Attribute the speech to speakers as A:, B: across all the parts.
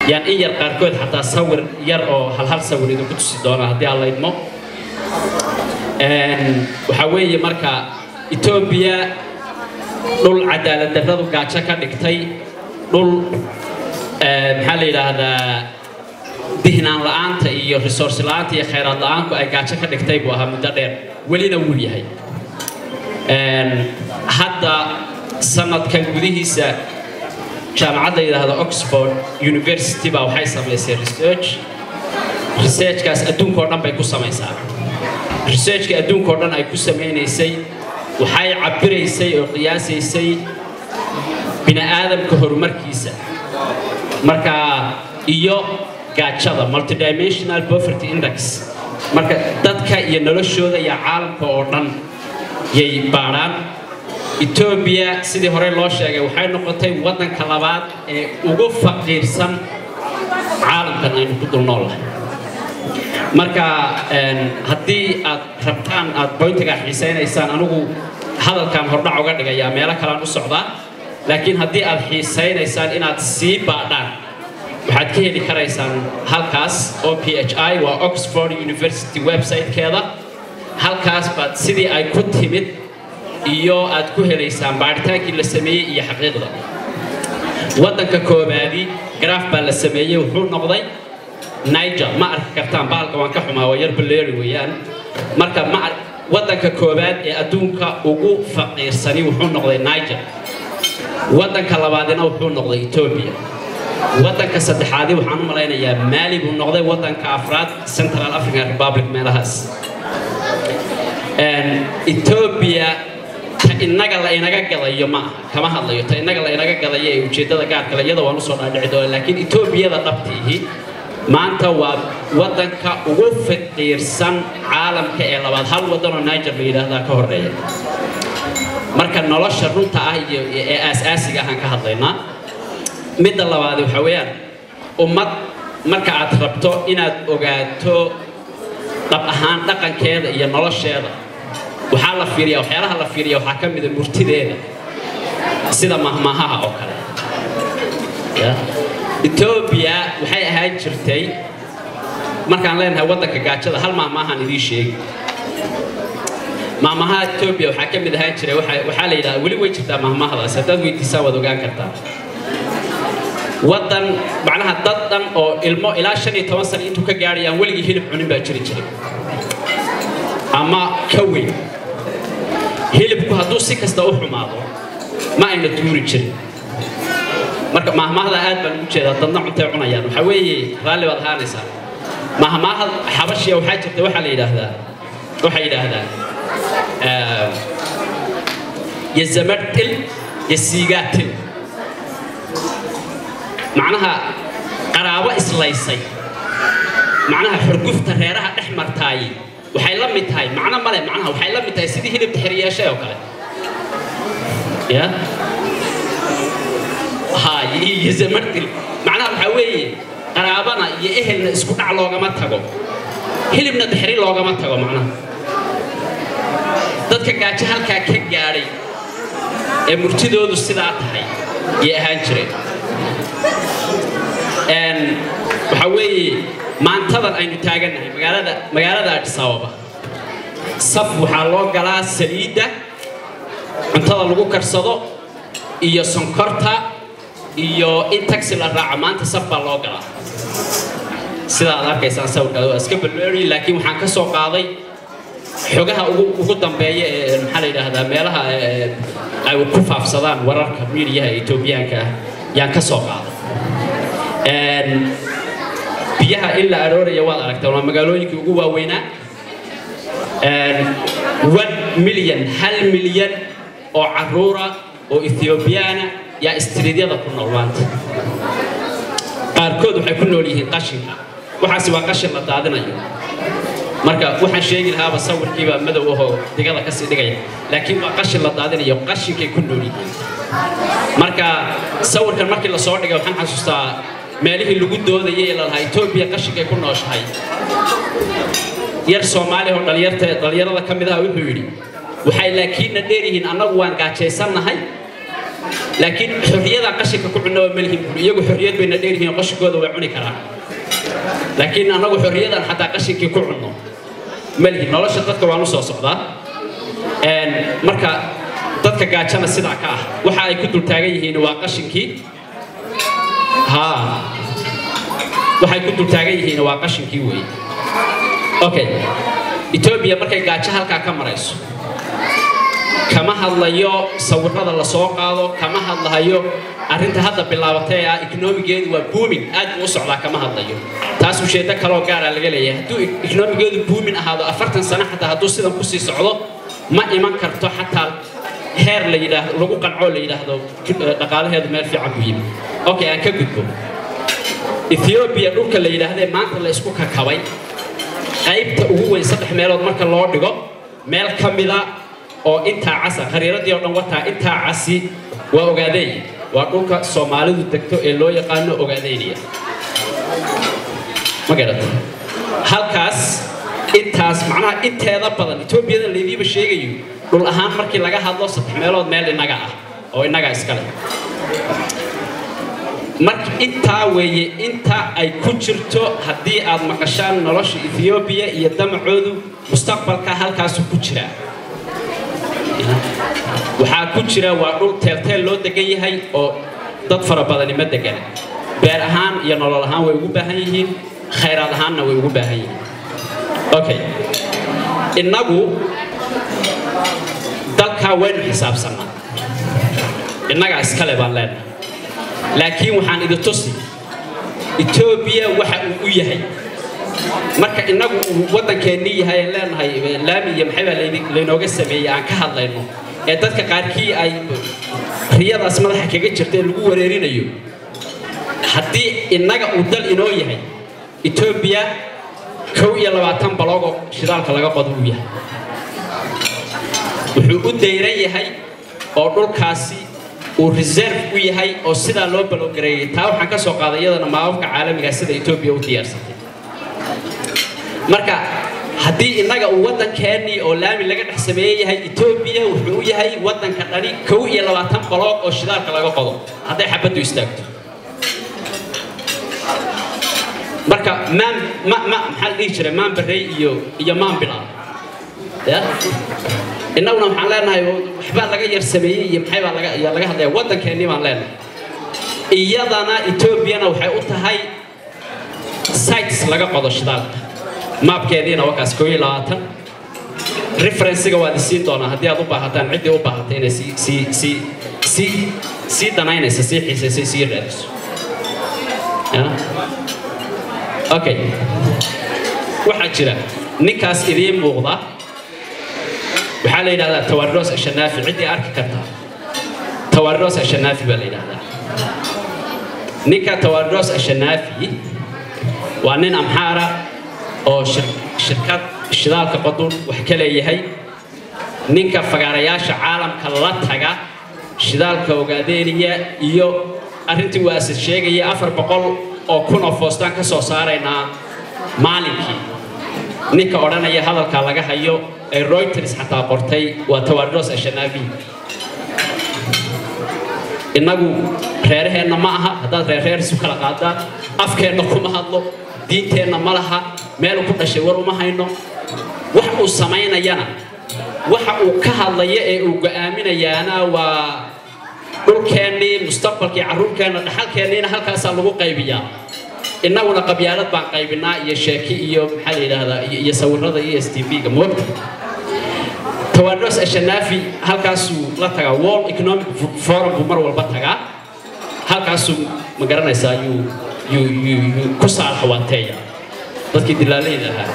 A: يعني إير قاركود حتى صور ير أو هل صور إذا كنت سدونا هدي الله يدمو وحوي مركا إثيوبيا دول عدالة درادو قاعدة كدكتي دول محلي هذا دهنان لأنت إيو ريسورس لأنت إيو خيرات لأنك أي قاعدة كدكتي بوها مدرير ولينا ولي هاي هذا سنة كان قديه جامعة هذا أكسفورد يونيفرسيتي باو حي سميسي ريسيرش كاس أدون كوردان باي كوساميسا ريسيرش كأدون كوردان أي كوسامينيسي وحي عبريسي أو قياسيسي بنا آدم كهرمركيسا مركا إيو قاعدة مالتي دايمنشنال بوفرتي إندكس مركا دادكا ينولوشو ذا يا عالم كوردان يي باران إثيوبيا سيدي هوري لو شيغay waxay noqotay wadanka labaad ee ugu faqiirsan caalamkan aynu ku dulnoolahay marka hadii aad rabtaan aad pointiga xiisaynaysaan anigu hadalkan hordhac uga dhigaya meelo kale aan u socdaa laakiin hadii aad xiisaynaysaan inaad sii baadhaan waxaad ka heli karaysaan halkaas OPHI waa Oxford University website-keeda halkaas baad sidii ay ku timid iyo aad ku helaysaan baaritaanki la sameeyay iyo xaqiiqda wadanka koobaadi graph baa la sameeyay wuxuu noqday Niger ma arki kartaan baalka waan ka xumaa waa yar baleeri weeyaan marka ma wadanka koobaad ee adduunka ugu faqiirsani wuxuu noqday Niger wadanka labaadina wuxuu noqday Ethiopia wadanka saddexaadi waxaan u maleynayaa Mali buu noqday wadanka afraad Central African Republic meelahaas Ethiopia inaga la inaga gadayo ma kama hadlayo ta inaga la inaga gadayo ee ujeedada gaar kale iyada waan u soo dhaadhici doonaa laakiin Ethiopia dhabtihi maanta waa wadanka ugu faqiirsan caalamka ee labaad hal wadan oo Niger la yiraahdo ka horeeya marka nolosha runta ah iyo ee asaasiga ah ka hadlaynaa mid labaad waxa weeyaan ummad marka aad rabto inaad ogaato dhab ahaan dhaqankeeda iyo nolosheeda waxaa la fiiriyaa waxyaalaha la fiiriyaa waxaa ka mid ah murtideeda sida mahmaahaha oo kale Ethiopia waxay ahaan jirtay markaan leenahay wadanka gaajada hal mahmaahan idin sheeg mahmaaha Ethiopia waxaa ka mid ahaan jiray waxaa la yiraahdaa wali way jirtaa mahmaahadaas haddaad weydiisaa waad ogaan kartaa wadan macnaha dad dhan oo ilmo ilaa 15 sano intuu ka gaarayaan waligii hilib cunin baa jiri jiray ama ka weyn hilibku hadduu si kasta u xumaado ma ayna tuuri jirin marka mahmaahda aad baan ugu jeedaa dadna cuntay cunayaan waxa weeye raalli baad ahaanaysaa mahmaaha xabashiya waxaa jirta waxaa la yidhaahdaa waxay yidhaahdaan yazamartil yasiigaatil معناها قرابة إسلايسي معناها حرقفت ريرها أحمر تاي وحيلا متاي معناها ماله معناها وحيلا متاي سيدي هنا بتحرية شيء وكله يا هاي يزمرت معناها بحوي قرابنا يأهل اسكت على لوجا ما تجو هلي من التحري لوجا ما تجو معناها ضد كجاج هالكجاري مرتدو السدات هاي يهانشري وحوي ما انتظر أن يتاجرنا مقالة Addis Ababa صف وحلو جلاس سليدة انتظر لقو كرصدو إيو سنكرتا إيو إنتكس الرعا ما انت صف بالله جلا سيدا الله كيسان سوى كذا أسكب اللوري لكن وحنا كسوق قاضي حجها وقدم بيا المحل هذا مالها أو كفاف صدام ورا كبير يها إثيوبيا يعني كسوق قاضي بيها إلا أروري يوال أركتنا مقالوني كوجوا وينا 1 مليون هل مليون أو عرورة أو إثيوبيانا يا استريديا ذا كنا روانت أركض وحيكونوا ليه قشين وحاسب قشين لا تعدنا يوم مركا وحن شيء لها بصور كيبا مدى وهو دقيقة كسر دقيقة لكن قشين لا تعدنا يوم قشين كيكونوا ليه مركا صور كان مركي لا صور دقيقة وحن حسوستا ماليه اللي قد هذا يلا إثيوبيا قشين كيكونوا أشهاي ير سومالي هون دلير الله كم ذا ويبيري وحي لكن نديرهن أنا وان قاتشي سنة هاي laakiin xorriyada qashinka ku cunno malihim iyagu xorriyad bayna dheeryihiin qashinkooda way cuni karaan laakiin anagu xorriyadan xataa qashinkii ku cunno malihim nolosha dadka waan u soo socdaa marka dadka gaajana sidaa ka ah waxa ay ku dul taagan yihiin waa qashinkii waxay ku dul taagan yihiin waa qashinkii weey okay Ethiopia markay gaajo halka ka marayso kama hadlayo sawirada la soo qaado kama hadlayo arinta hadda bilaabatay economigeedu waa booming aad u socdaa kama hadlayo taas u sheeda kale oo gaar ah laga leeyahay haduu economigeedu booming ahaado 40 sano xataa haduu sidan ku sii socdo ma iman karto xataa heer la yiraahdo lagu qanco la yiraahdo dhaqaalaheedu meel fiican ku yimid okay aan ka gudbo Ethiopia dhulka la yiraahdo maanta la isku kakabay qaybta ugu weyn saddex meelood marka loo dhigo meel kamida oo inta casa khariiradii oo dhan wata inta casi waa ogaaday waa dhulka Soomaalidu tagto ee loo yaqaan ogaadayniya magarata halkaas intaas macnaha inteeda badan Ethiopia leediba sheegayo dhul ahaan markii laga hadlo saddex meelood meel inaga ah oo inaga iska leh marka inta weeye inta ay ku jirto hadii aad maqashaan nolosha Ethiopia iyo damacoodu mustaqbalka halkaas ku jira waxa ku jira waa dhul teelteel loo degan yahay oo dad fara badan ma degan beer ahaan iyo nolol ahaan way ugu baahan yihiin khayraad ahaanna way ugu baahan yihiin okay inagu dalka weyn xisaabsana inaga iska leeban leena laakiin waxaan idin tusi Ethiopia waxa uu yahay marka inagu wadankeeni yahay leenahay laami iyo maxay baa leynooga sameeyay aan ka hadlayno ee dadka qaarkii ay riyadaas madaxa kaga jirtay lagu wareerinayo hadii inaga uu dal inoo yahay Ethiopia 22 baloogo shidaalka laga qodo uu yahay wuxuu u dayran yahay oo dhulkaasi uu reserve u yahay oo sida loo baloogareeyay taa waxaan ka soo qaaday iyadana maamulka caalamiga sida Ethiopia u diyaarsatay marka hadii inaga uu wadankeeni oo laami laga dhex sameeyay Ethiopia wuxuu yahay wadanka dhali 22 baloog oo shidaalka laga qodo haday xabadu istaagto marka ma maxal dhijire maan baray iyo maan bilaa ya inaguna waxaan leenahay waxba laga yar sameeyay iyo maxay baa laga hadlay wadankeeni baan leenahay iyadana Ethiopia waxay u tahay sites laga qodo shidaalka maapkeedina waa kaas 22 reference-ga waa siin doona hadii aad u baahataan cidii u baahatay inay si danaynaysa si xiisaysa si raadiso okay waxa jira ninkaas idin muuqda waxa la yiraahdaa Tawarros Ashanafi cidii arki karta Tawarros Ashanafi baa la yiraahdaa ninka Tawarros Ashanafi waa nin amxaara oo shirkad shidaalka qodun wax kale yahay ninka fagaarayaasha caalamka la taga shidaalka ogaadeeniya iyo arintii waa asad sheegay 400 oo kun oo foostaan ka soo saarayna maalinkii ninka oranaya hadalka laga hayo ee Reuters xataa qortay waa Tawarros Ashanafi inagu reeraheena ma aha hadaad reer isu kala qaadaan afkeena kuma hadlo diinteena ma laha meel ku dhashay war uma hayno wax uu sameynayana waxa uu ka hadlaya ee uu go'aaminayaana waa dhulkeeni mustaqbalkii carruurkeena dhaxalkeena halkaas lagu qaybiyaa inaguna qabyaalad baan qaybinaa iyo sheeki iyo maxaa la yiraahdaa iyo sawirada iyo STV-ga moogta Tawarros Ashanafi halkaas uu la tagaa World Economic Forum buu mar walba tagaa halkaas uu ma garanaysaa ku saarxawaanteeya dadkii dilaalayda ahaa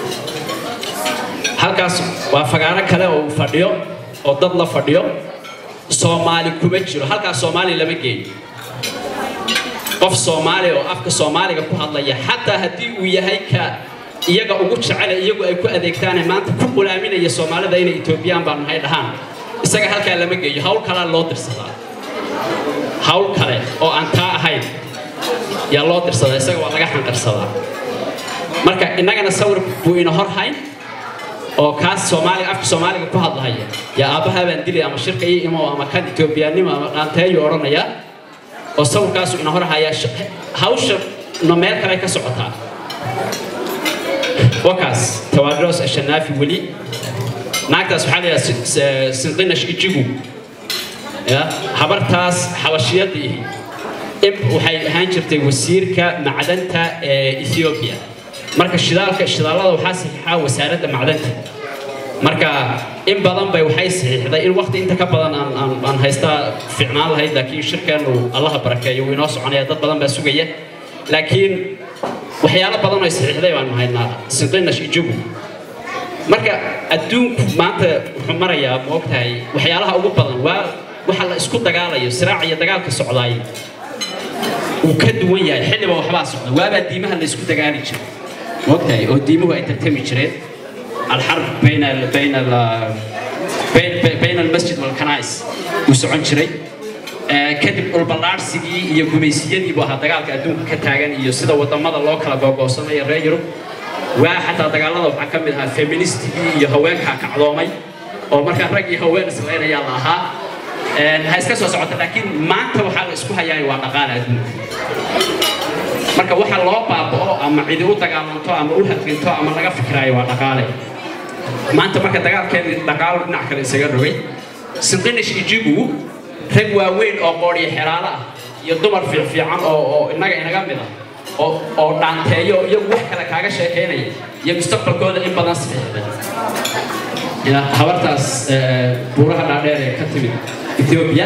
A: halkaas waa fagaaro kale oo fadhiyo oo dad la fadhiyo Soomaali kuma jiro halkaas Soomaali lama geeyo qof Soomaali oo afka Soomaaliga ku hadlaya hatta hadii uu yahay ka iyaga ugu jecel iyagu ay ku adeegtaan maanta ku qulaaminaya Soomaalida inay Ethiopian baan nahay dhahan isaga halka lama geeyo hawl kale loo dirsadaa hawl kale oo aan taa ahayn yaa loo dirsadaa isaga waa laga xanqarsadaa marka inagana sawir buu ina hor hayn oo kaas Soomaaliga afka Soomaaliga ku hadlaya ya aabaha baan dilay ama shirka iyo ama kan Itoobiyaanimo ama qaanteeyo oranaya oo sawirkaas ina hor haya hawsha no meel kale ka socota wakaas tawadros ashanafi wali naagtaas waxa la sinqinash ijigu ya habartaas xawashiyadii waxay ahaan jirtay wasiirka macdanta ee Ethiopia marka shidaalada waxaa saxiixa wasaaradda macdanta marka in badan bay waxay saxiixday in waqti inta ka badan aan haysta fiicnaan lahayd laakiin shirkanu Allah barakeeyo inoo soconaya dad badan baa sugaya laakiin waxyaalo badan oo saxiixday baan haynaa sinqinash ijigu marka adduunku maanta wuxuu marayaa moogtahay waxyaalaha ugu badan waa waxa la isku dagaalayo siraac iyo dagaalka socdaay uu ka duwan yahay xilliba waxba socda waaba diimaha la isku dagaali jiray moogtahay oo diimuhu ay tartami jireen الحرب بين المسجد والكنائس وسعون شري كتب البلارسي يجوميسيين يبغى دجال كأدون كتاعن يصير وطمة الله كلا جوجوسنا يريرو وحتى دجال الله حكمها فيمينيستي يهوين كعظامي أو مركز رجي هوين سلينا يلا ها هسكسو سعوت لكن ما أنت وحال اسمها يعني وقعنا أدون marka waxa loo baaboo ama cid u dagaalanto ama u hadlinto ama laga fikrayo waa dhaqaale maanta marka dagaalkeedii dhaqaale dhinac kale isaga rogay sinqinash ijigu rag waaweyn oo qooriye xiraala iyo dumar fiican oo inaga mid ah oo dhaanteeyo iyo wax kale kaaga sheekeynaya iyo mustaqbalkooda in badan saxiixday ila habartaas buuraha dhaadheer ee ka timid Ethiopia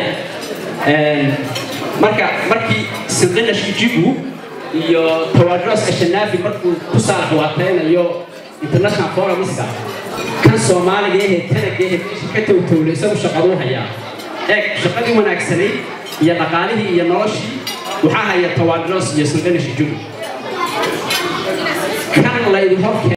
A: markii sinqinash ijigu iyo tawadros ashanafi markuu ku saaxwaataynayo international forumska kan Soomaaliga ee tanageeyay ka tawtawlaysan shaqadu haya shaqadii wanaagsanay iyo dhaqaalihii iyo noloshii waxa haya tawadros iyo sinqinash ijigu kan la idin hor